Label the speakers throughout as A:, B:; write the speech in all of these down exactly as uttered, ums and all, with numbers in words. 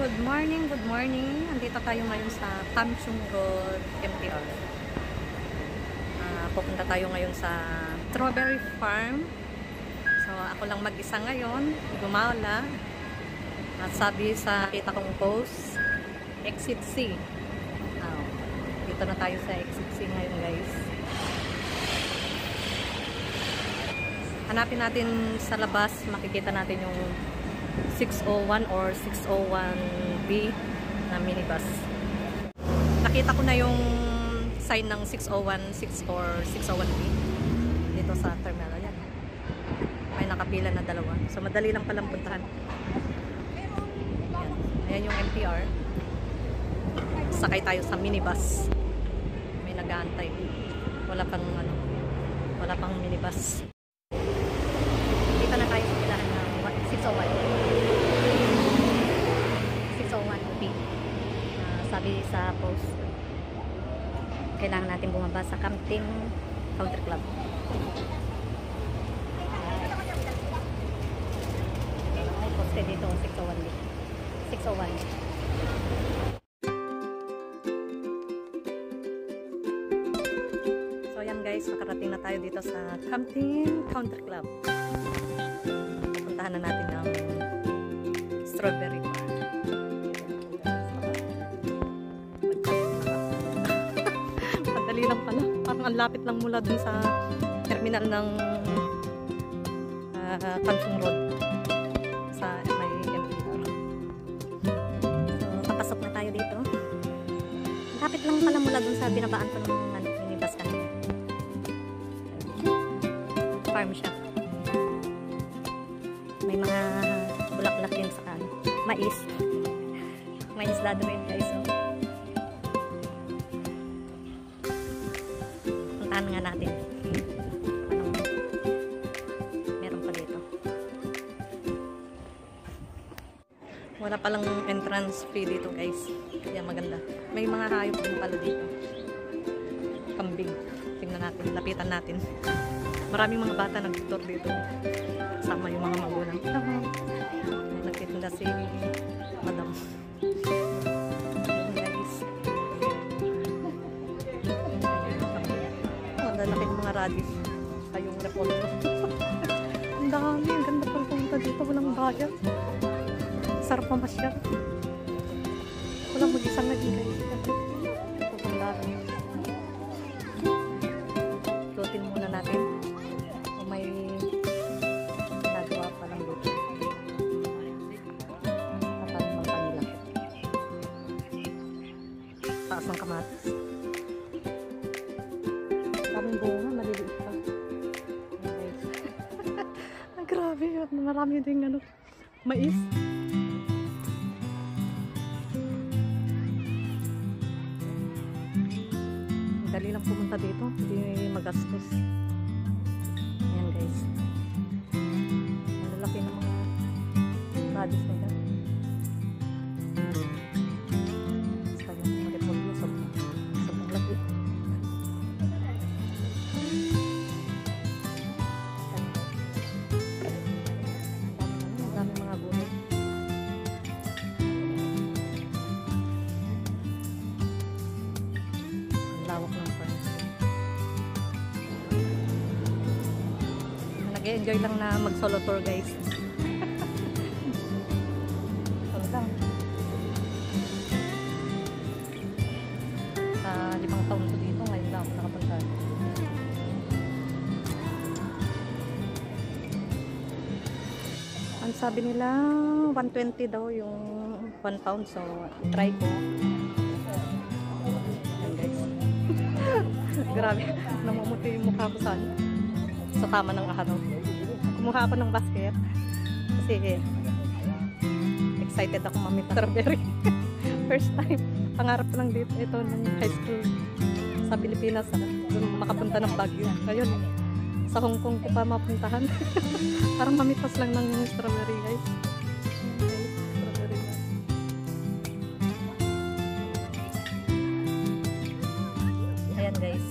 A: Good morning, good morning. Andito tayo ngayon sa Kamsung Road, M T R. Uh, pupunta tayo ngayon sa Strawberry Farm. So, ako lang mag-isa ngayon. Gumala. At sabi sa kita kong post, Exit C. Uh, dito na tayo sa Exit C ngayon, guys. Hanapin natin sa labas, makikita natin yung six oh one or six oh one B na minibus. Nakita ko na yung sign ng six oh one six or six oh one B dito sa terminal. Ayan. May nakapila na dalawa. So madali lang palang puntahan. Ayan, ayan yung M T R. Sakay tayo sa minibus. May nag-aantay. Wala pang ano, wala pang minibus. Dito na tayo sa pilahan ng six oh one. six oh one B. Uh, sabi sa post, kailangan natin bumaba sa Camping Country Club. Ay, poste dito, six oh one B. six oh one. So, yan guys, makarating na tayo dito sa Camping Country Club. Puntahan na natin ang Strawberry Farm. Madali lang pala. Parang ang lapit lang mula dun sa terminal ng uh, Kamsung Road sa may M T R. So, papasok na tayo dito. Lapit lang pala mula dun sa binabaan ko ng ano, minibus kanina. Farm siya. May mga bulaklak din sa ano, mais. May islado rin guys. So. Puntahan nga natin. Anong meron pa dito. Wala palang entrance fee dito guys. Kaya maganda. May mga hayop din pala dito. Kambing. Tingnan natin. Lapitan natin. Maraming mga bata nag-tour dito. Sama yung mga magulang. Nagtitinda si Madam. Guys. Ang lalaki ng mga radish. Kayong repolyo. Ang dami. Ang ganda pang punta dito. Walang bayan. Sarap mamasyal. Walang mag-isang nag-igay. Pagpandaan. Ikutin muna natin. May nagawa pa lang dito. Matalim ang kanila. Taas ng kamatis. Daming bunga, maliliit pa. Okay. Ang grabe yun. Marami din ano, mais. Dali lang pumunta dito. Hindi magastos. Ayan guys. Ang lalaki ng mga radish nila. Basta yung mga repolyo sa sobrang laki. Ang dami mga gulay. Ang lawak ng farm. Nag-enjoy lang na mag-solo tour guys. Solo lang. Sa limang taon ko dito, ngayon lang ako nakapunta. Ang sabi nila, one twenty daw yung one pound. So, try ko. Ayan guys. Grabe. Namumuti yung mukha ko sa ano. Sa tama ng araw. Kumuha ako ng basket kasi eh, excited ako mamit strawberry. First time. Pangarap ko lang dito ito ng high school sa Pilipinas. Doon makapunta ng Baguio. Ngayon, sa Hong Kong ko pa mapuntahan. Parang mamitas lang ng strawberry guys. Okay, strawberry guys. Ayan guys.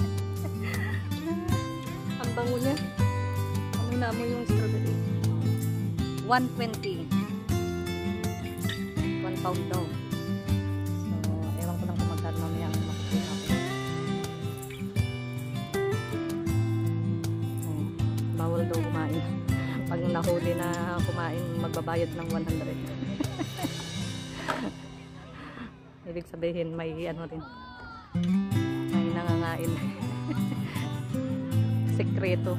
A: Ang bango niya. Ano na mo yung strawberry? one twenty. one pound daw. So, ewan ko lang kung magkano mamaya ang makikita ko. Hmm, bawal daw kumain. Pag nahuli na kumain, magbabayad ng one hundred. Ibig sabihin, may ano rin. May nangangain. Sekreto.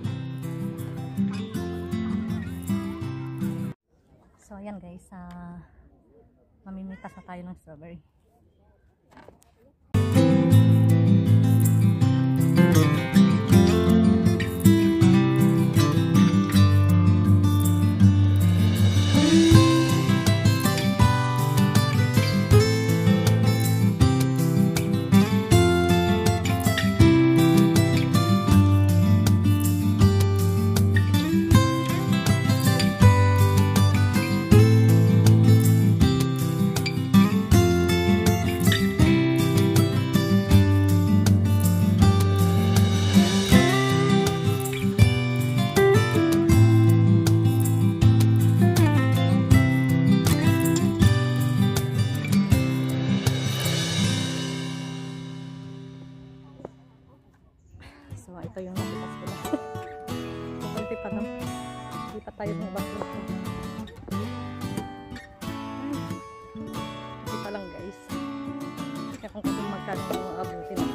A: So, ayan guys. Uh, mamimitas na tayo ng strawberry. So, ito yung napitas ko lang. Kunti pa no? Hindi pa tayo bumabas ko. Kunti pa lang guys. Kaya kung kung magkano yung abutin ako.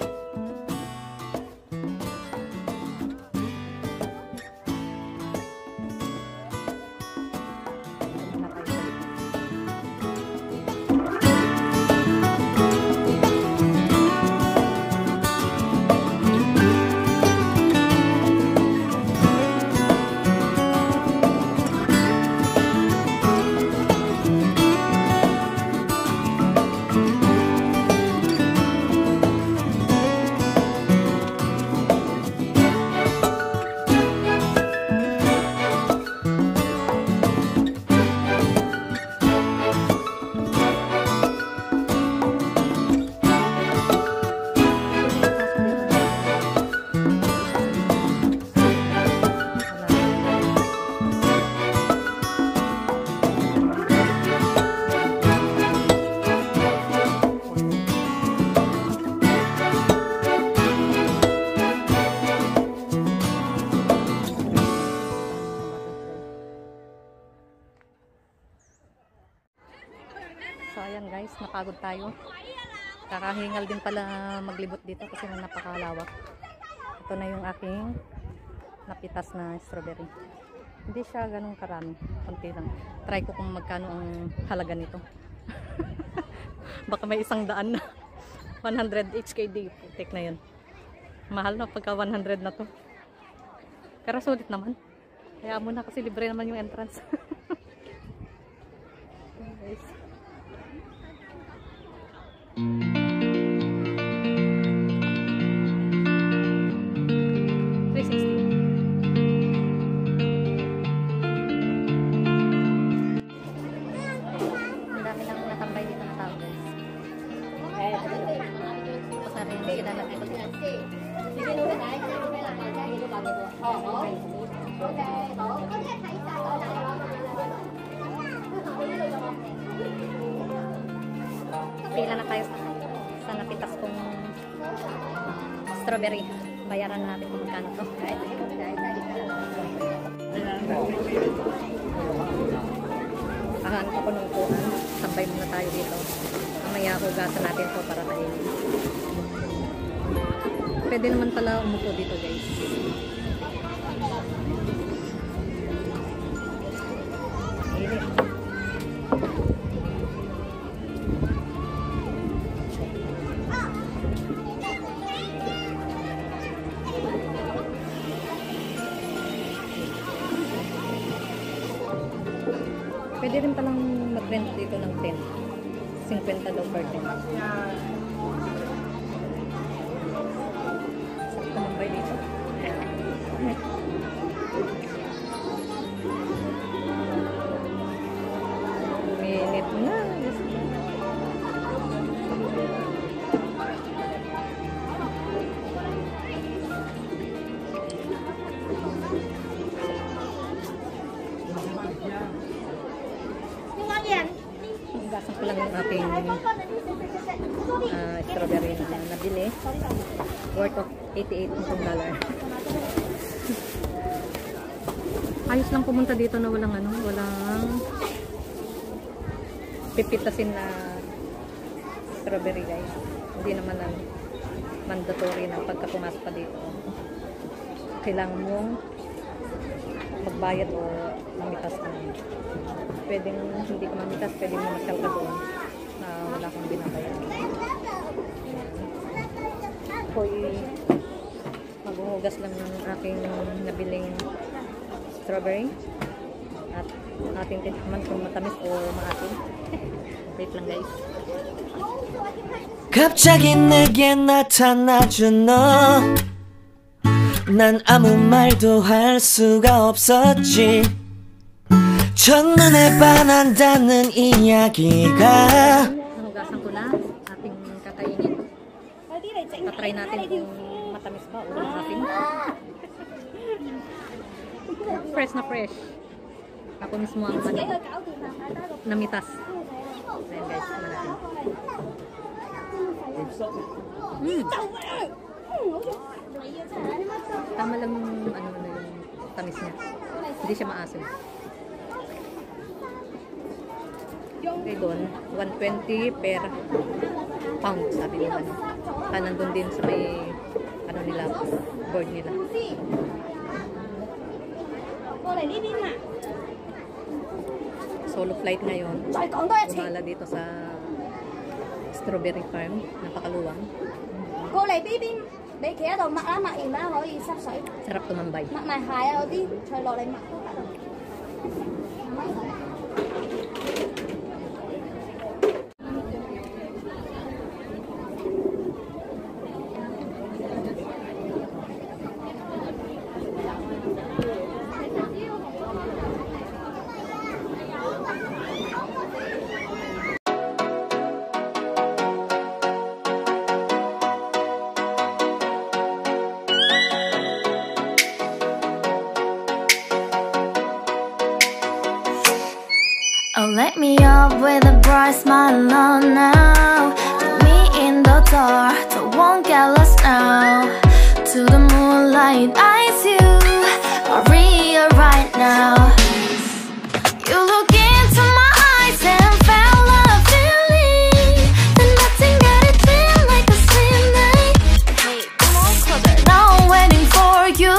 A: So ayan guys, napagod tayo. Kakahingal din pala maglibot dito kasi napakalawak. Ito na yung aking napitas na strawberry. Hindi siya ganun karami, konti lang. Try ko kung magkano ang halaga nito. Baka may isang daan na. one hundred H K D, take na yun. Mahal na pagka one hundred na to. Pero sulit naman. Kaya muna kasi libre naman yung entrance. Guys. three sixty. Ang dami nang natambay dito na tao guys. Tapos na rin sila nagkikot. Pila na tayo sa, sa napitas kong strawberry. Bayaran natin kung magkano to. Kahanap ako ng upuan. Sabay muna tayo dito. Mamaya hugasan natin to para tayo. Pwede naman pala umupo dito guys. Init. Pwede rin palang mag-rent dito ng tent. fifty daw per tent. Sakto nambay dito. Minit na. Hugasan ko lang yung aking uh, strawberry na nabili. Worth of eighty-eight dollar. Ayos lang pumunta dito na walang ano, walang pipitasin na strawberry guys. Hindi naman ang mandatory na pagka pumasok ka dito. Kailangan mong magbayad o mamitas ka. Pwedeng hindi ka mamitas, pwedeng mamasyal ka doon na wala kang binabayad. Ako'y maghuhugas lang ng aking nabiling strawberry at ating titikman kung matamis o maasim. Wait lang guys.
B: 갑자기 내게 나타나준 너 난 아무 말도 할 수가 없었지 첫눈에 반한다는 이야기가
A: Nahugasan ko na ating kakainin. Patry natin kung matamis ba o maasim. Fresh na fresh. Ako mismo ang ano, namitas. Ayan guys, tignan natin. Mm. Tama lang yung ano na yung tamis niya. Hindi siya maasim. Okay, doon one twenty per pound sabi nila. Ah, nandun din sa may ano nila, board nila. Solo flight ngayon. Umala dito sa strawberry farm. Napakaluwang.
C: Cô này biết biết để kia đâu mặc lá mặc gì đó hỏi gì sắp sợi
A: Sarap tumambay.
C: mặc mày hài đâu đi trời lò lại mặc tất cả rồi.
D: Oh, let me up with a bright smile on now. Take me in the dark, so won't get lost now. To the moonlight, eyes you, Maria right now. You look into my eyes and felt a feeling that nothing got it feel like a slim night. Hey, come on closer, now I'm waiting for you.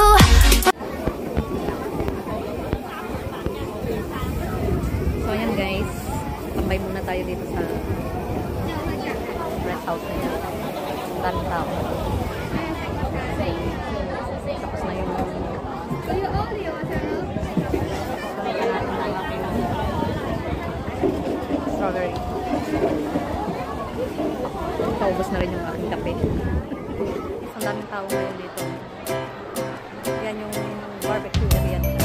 A: So ayan guys, tambay muna tayo dito sa rest house na yan. Daming tao. Tapos na yung strawberry. Paubos na rin yung aking kape. Ang daming tao ngayon dito. Yan yung barbecue area nila.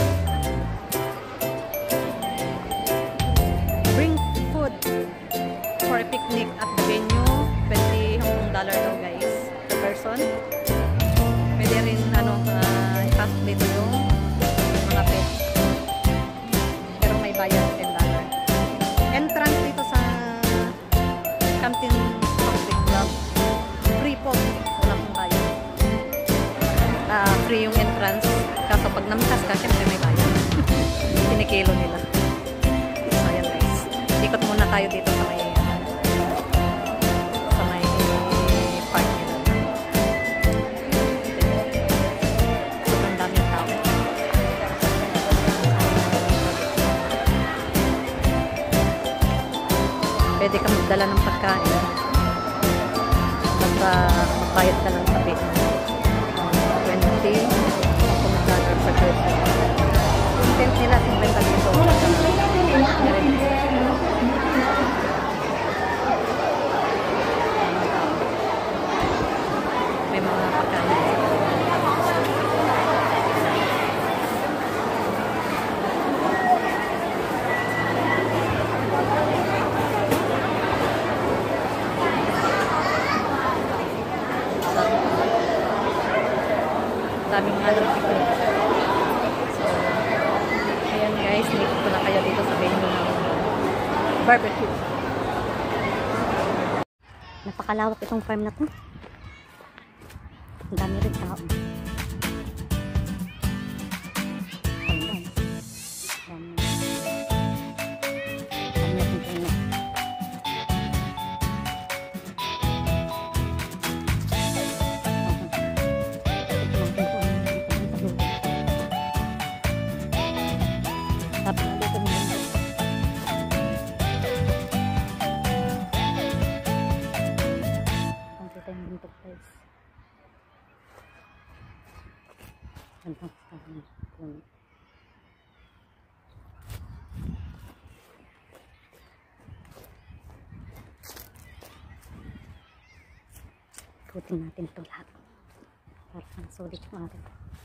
A: Bring food for a picnic at the venue. twenty Hong Kong dollar daw guys per person. Pwede rin ano, uh, ipasok dito yung mga pets. Pero may bayad ten dollar. Entrance dito sa Canton Country Club. Free po. Wala pong tayo. Uh, free yung entrance. Kaso pag namitas ka, syempre may bayad. Kinikilo nila. So ayan guys. Ikot muna tayo dito sa may sa may park nila. Sobrang daming tao. Pwede ka magdala ng pagkain. Basta bayad ka lang sa pay. twenty Hong Kong dollar per person. Content nila fifty dito. May mga pagkain. Daming mga picnic. So, ayan guys, dito na kayo dito sa venue ng barbecue. Napakalawak itong farm na to. Ang dami rin tao. Ayan. Dami. Dami natin puno. Tapos dito naman. Bundok guys. Gandang sekali. Ikutin natin ito lahat. Parang sulit yung atin.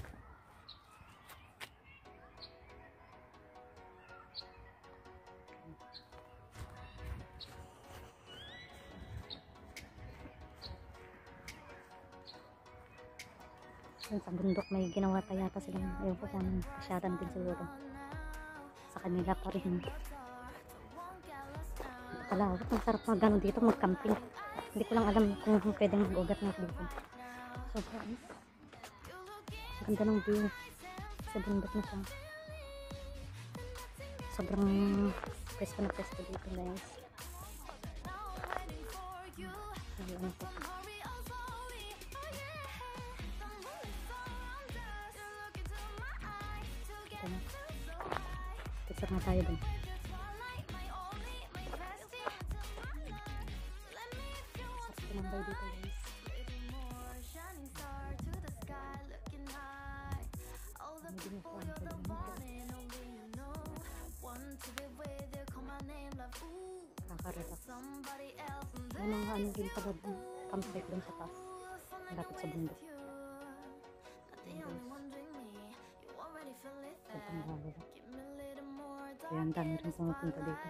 A: Sa bundok may ginawa pa yata silang, ayaw ko kung anong pasyaran din siguro sa kanila pa rin. Kalawak, ang sarap mag gano'n dito, mag-camping. Hindi ko lang alam kung pwedeng mag-ugat na dito. Sobrang ganda ng view sa bundok na siya. Sobrang presko na presko dito guys. Ayan po. Picture na tayo dun. Sarap tinambay dito guys. Hindi na po ang kakarelax. May mga ano din pala dun, campsite dun sa taas. Malapit sa bundok. Sobrang halo. Kaya ang dami rin pumupunta dito.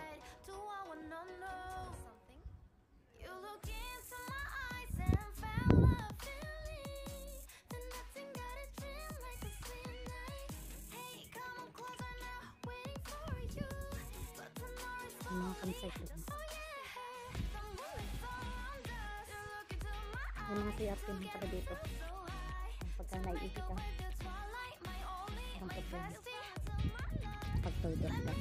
A: Ang mga campsite dito. May mga siyatin pala dito. Pagka naiipit ka, ang problema. Pagtulog ka.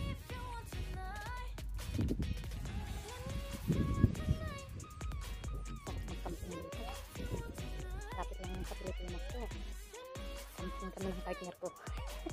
A: Sarap mag-camping dito. Kapit lang sa Pilipinas ko. Camping kami ng partner ko.